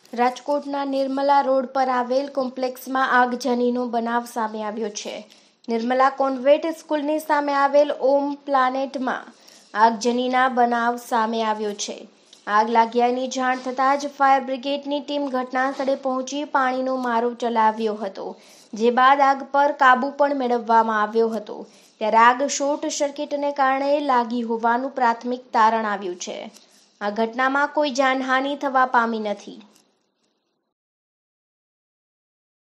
રાજકોટના નિર્મલા રોડ પર આવેલ કોમ્પ્લેક્સમાં આગજનીનો બનાવ સામે આવ્યો છે. નિર્મલા કોન્વેન્ટ સ્કૂલની સામે આવેલ ઓમ પ્લાનેટમાં આગજનીના બનાવ સામે આવ્યો છે. આગ લાગ્યાની જાણ થતાં જ ફાયર બ્રિગેડની ટીમ ઘટના સ્થળે પહોંચી પાણીનો મારો ચલાવ્યો હતો, જે બાદ આગ પર કાબુ પણ મેળવવામાં આવ્યો હતો. ત્યારે આગ શોર્ટ સર્કિટને કારણે લાગી હોવાનું પ્રાથમિક તારણ આવ્યું છે. આ ઘટનામાં કોઈ જાનહાનિ થવા પામી નથી.